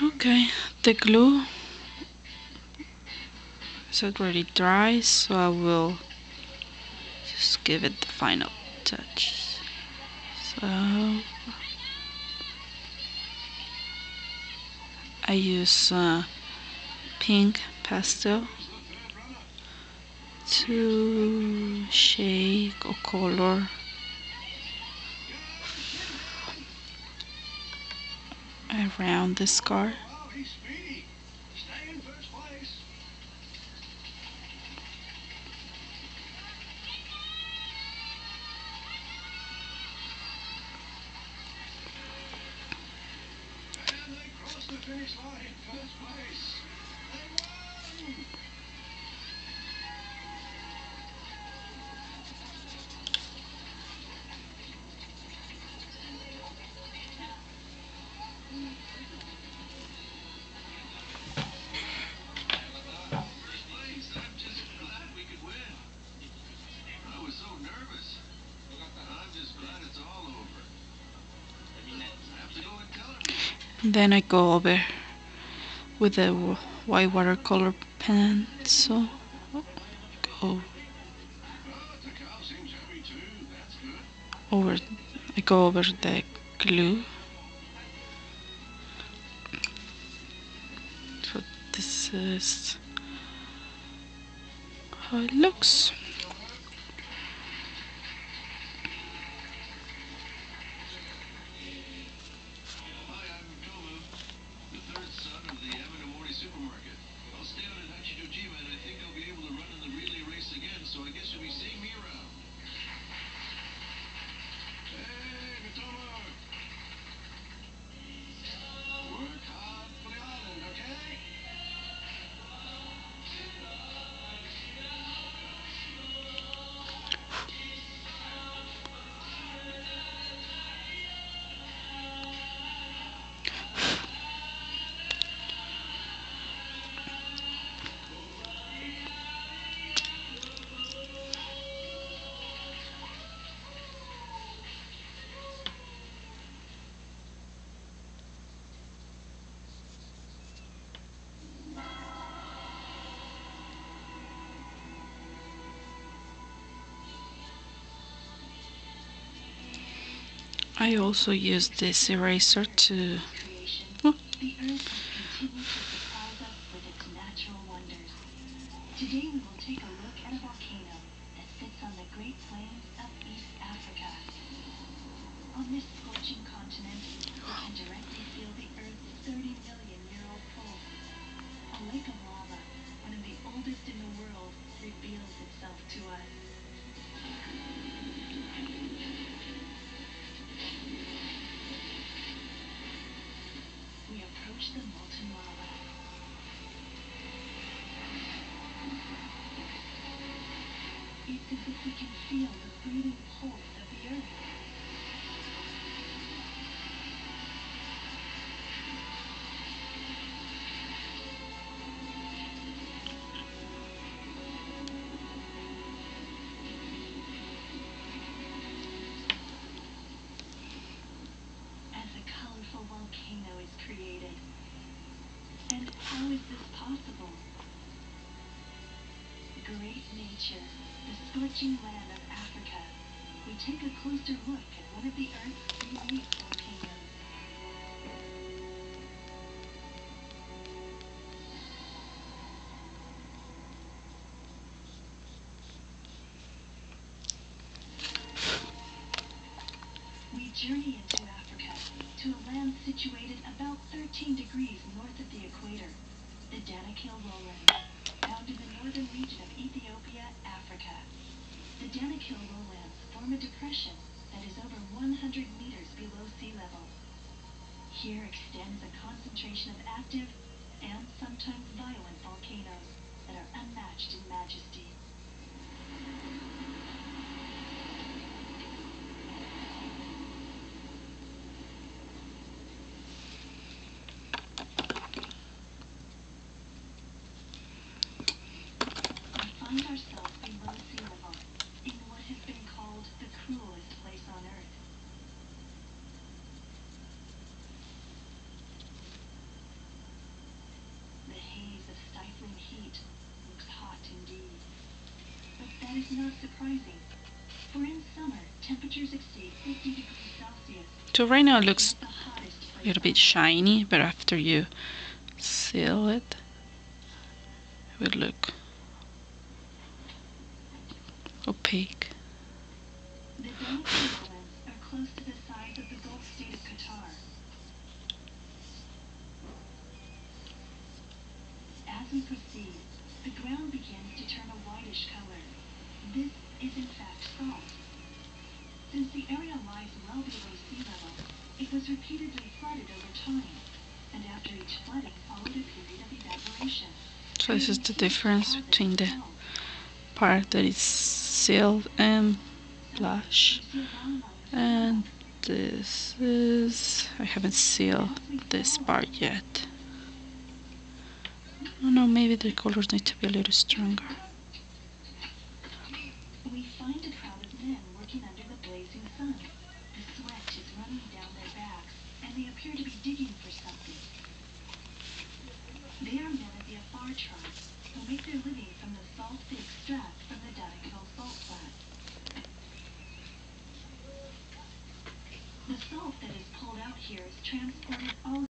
Okay, the glue is already dry, so I will just give it the final touch. So I use pink pastel to shake or color around the scar. Then I go over with a white watercolor pencil. Go over. I go over the glue. So this is how it looks. I also use this eraser to Today we will take a look at a volcano that sits on the Great Plains of East Africa. On this scorching continent, we can directly feel the Earth's 30-million-year-old pulse. A lake of lava, one of the oldest in the world, reveals itself to us. We approach the molten lava. It's as if we can feel the breathing pulse of the Earth. As a colorful volcano is created. And how is this possible? Great nature, the scorching land of Africa. We take a closer look at one of the Earth's unique volcanoes. We journey into Africa, to a land situated about 13 degrees north of the equator, the Danakil lowlands, found in the northern region of Ethiopia, Africa. The Danakil lowlands form a depression that is over 100 meters below sea level. Here extends a concentration of active and sometimes violent volcanoes that are unmatched in majesty. We find ourselves below sea level, in what has been called the cruelest place on Earth. is not surprising, for in summer, temperatures exceed 50 degrees Celsius. So right now it looks The hottest a place little on bit Earth. shiny, but after you seal it, it will look opaque. The Danakil lowlands are close to the size of the Gulf state of Qatar. As we proceed, the ground begins to turn a whitish color. This is in fact salt. Since the area lies well below sea level, it was repeatedly flooded over time, and after each flooding followed a period of evaporation. So this is the difference between the part that is sealed and blush, and this is, I haven't sealed this part yet. Oh no, maybe the colors need to be a little stronger.